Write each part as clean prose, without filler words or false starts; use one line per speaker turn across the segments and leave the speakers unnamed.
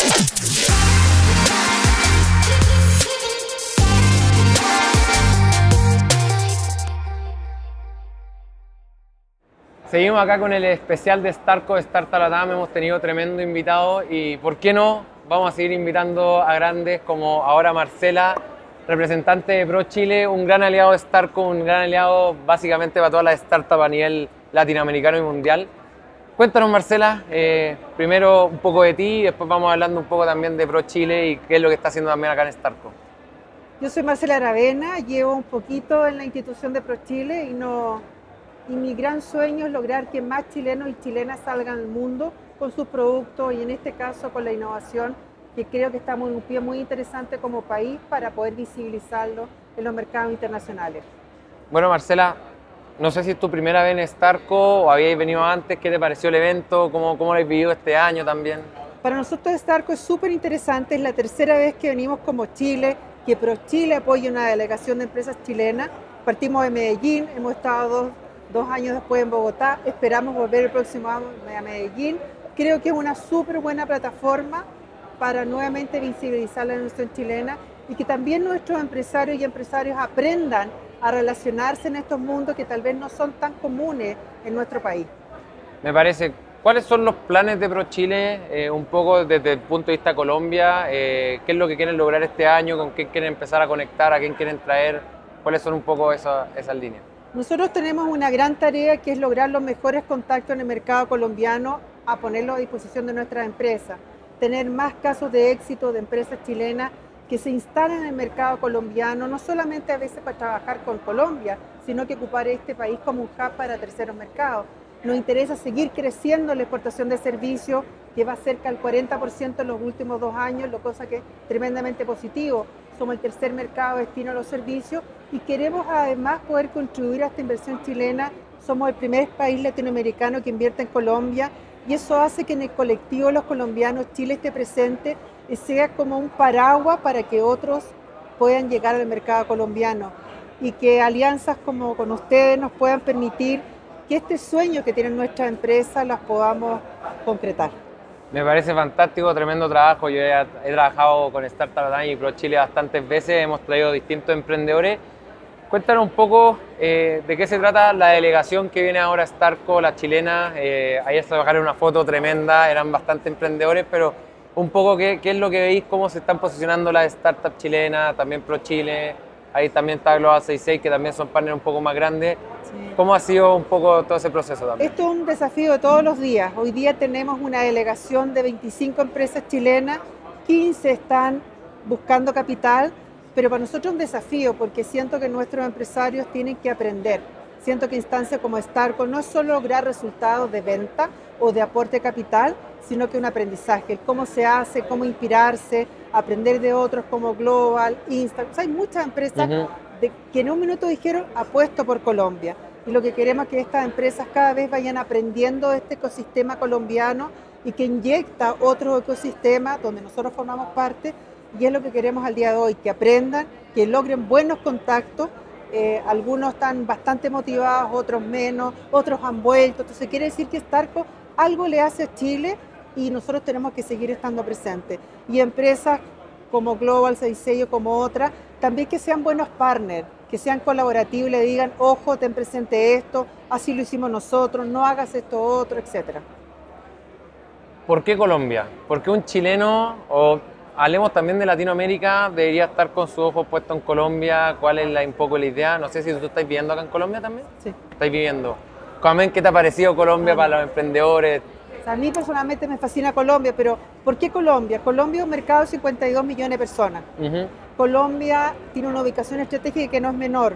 Seguimos acá con el especial de Starco, Startup Latam. Hemos tenido tremendo invitado y, ¿por qué no? Vamos a seguir invitando a grandes como ahora Marcela, representante de ProChile, un gran aliado de Starco, un gran aliado básicamente para todas las startups a nivel latinoamericano y mundial. Cuéntanos, Marcela, primero un poco de ti y después vamos hablando un poco también de ProChile y qué es lo que está haciendo también acá en Starco.
Yo soy Marcela Aravena, llevo un poquito en la institución de ProChile y mi gran sueño es lograr que más chilenos y chilenas salgan al mundo con sus productos y en este caso con la innovación, que creo que estamos en un pie muy interesante como país para poder visibilizarlo en los mercados internacionales.
Bueno, Marcela, no sé si es tu primera vez en Starco o habíais venido antes. ¿Qué te pareció el evento? ¿Cómo lo habéis vivido este año también?
Para nosotros Starco es súper interesante, es la tercera vez que venimos como Chile, que ProChile apoya una delegación de empresas chilenas. Partimos de Medellín, hemos estado dos años después en Bogotá, esperamos volver el próximo año a Medellín. Creo que es una súper buena plataforma para nuevamente visibilizar la innovación chilena y que también nuestros empresarios y empresarios aprendan a relacionarse en estos mundos que tal vez no son tan comunes en nuestro país.
Me parece. ¿Cuáles son los planes de ProChile, un poco desde el punto de vista Colombia? ¿Qué es lo que quieren lograr este año? ¿Con quién quieren empezar a conectar? ¿A quién quieren traer? ¿Cuáles son un poco esas líneas?
Nosotros tenemos una gran tarea que es lograr los mejores contactos en el mercado colombiano a ponerlo a disposición de nuestras empresas. Tener más casos de éxito de empresas chilenas que se instalen en el mercado colombiano, no solamente a veces para trabajar con Colombia, sino que ocupar este país como un hub para terceros mercados. Nos interesa seguir creciendo la exportación de servicios, que va cerca del 40% en los últimos 2 años, lo cosa que es tremendamente positivo. Somos el tercer mercado destino a los servicios y queremos además poder contribuir a esta inversión chilena. Somos el primer país latinoamericano que invierte en Colombia y eso hace que en el colectivo de los colombianos Chile esté presente y sea como un paraguas para que otros puedan llegar al mercado colombiano y que alianzas como con ustedes nos puedan permitir que este sueño que tienen nuestras empresas las podamos concretar.
Me parece fantástico, tremendo trabajo. Yo he trabajado con Startup Latam y ProChile bastantes veces, hemos traído distintos emprendedores. Cuéntanos un poco de qué se trata la delegación que viene ahora a Starco, la chilena. Ayer se bajaron una foto tremenda, eran bastante emprendedores, pero un poco qué es lo que veis, cómo se están posicionando las startups chilenas, también ProChile. Ahí también está Global 66, que también son partners un poco más grandes. Sí. ¿Cómo ha sido un poco todo ese proceso también?
Esto es un desafío de todos los días. Hoy día tenemos una delegación de 25 empresas chilenas, 15 están buscando capital, pero para nosotros es un desafío porque siento que nuestros empresarios tienen que aprender. Siento que instancias como Starco no es solo lograr resultados de venta o de aporte de capital, sino que un aprendizaje, el cómo se hace, cómo inspirarse, aprender de otros como Global, Insta. O sea, hay muchas empresas que en un minuto dijeron apuesto por Colombia. Y lo que queremos es que estas empresas cada vez vayan aprendiendo este ecosistema colombiano y que inyecta otro ecosistema donde nosotros formamos parte. Y es lo que queremos al día de hoy, que aprendan, que logren buenos contactos. Algunos están bastante motivados, otros menos, otros han vuelto. Entonces quiere decir que Starco algo le hace a Chile y nosotros tenemos que seguir estando presentes. Y empresas como Global 66 o como otras, también que sean buenos partners, que sean colaborativos y le digan, ojo, ten presente esto, así lo hicimos nosotros, no hagas esto otro, etc.
¿Por qué Colombia? ¿Por qué un chileno, o hablemos también de Latinoamérica, debería estar con su ojo puesto en Colombia? ¿Cuál es un poco la idea? No sé si tú estás viviendo acá en Colombia también.
Sí.
¿Estáis viviendo? ¿Qué te ha parecido Colombia para los emprendedores?
O sea, a mí personalmente me fascina Colombia, pero ¿por qué Colombia? Colombia es un mercado de 52 millones de personas. Colombia tiene una ubicación estratégica que no es menor.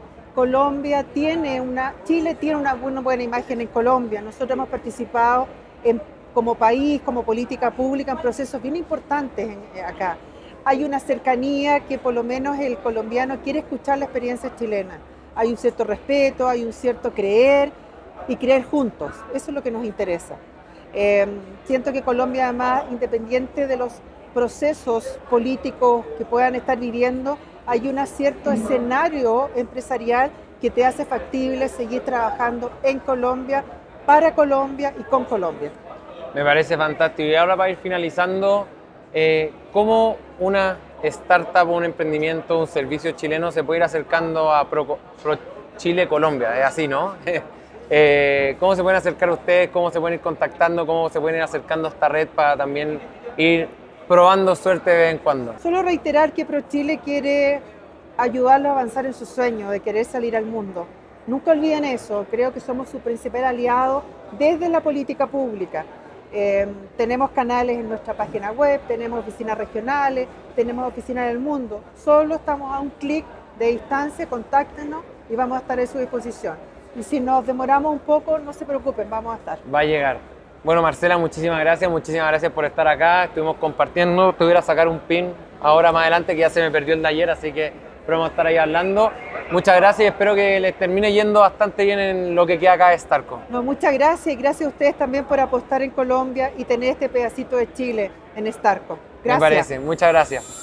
Chile tiene una buena imagen en Colombia. Nosotros hemos participado como país, como política pública, en procesos bien importantes acá. Hay una cercanía que por lo menos el colombiano quiere escuchar la experiencia chilena. Hay un cierto respeto, hay un cierto creer y creer juntos. Eso es lo que nos interesa. Siento que Colombia, además, independiente de los procesos políticos que puedan estar viviendo, hay un cierto escenario empresarial que te hace factible seguir trabajando en Colombia, para Colombia y con Colombia.
Me parece fantástico. Y ahora para ir finalizando, ¿Cómo una startup, un emprendimiento, un servicio chileno se puede ir acercando a Pro Chile Colombia? Es así, ¿no? ¿Cómo se pueden acercar ustedes? ¿Cómo se pueden ir contactando? ¿Cómo se pueden ir acercando a esta red para también ir probando suerte de vez en cuando?
Solo reiterar que ProChile quiere ayudarlos a avanzar en su sueño de querer salir al mundo. Nunca olviden eso, creo que somos su principal aliado desde la política pública. Tenemos canales en nuestra página web, tenemos oficinas regionales, tenemos oficinas en el mundo. Solo estamos a un clic de distancia, contáctenos y vamos a estar a su disposición. Y si nos demoramos un poco, no se preocupen, vamos a estar.
Va a llegar. Bueno, Marcela, muchísimas gracias por estar acá. Estuvimos compartiendo, te voy a sacar un pin ahora más adelante que ya se me perdió el de ayer, así que vamos a estar ahí hablando. Muchas gracias y espero que les termine yendo bastante bien en lo que queda acá de Starco.
No, muchas gracias y gracias a ustedes también por apostar en Colombia y tener este pedacito de Chile en Starco. Gracias.
Me parece, muchas gracias.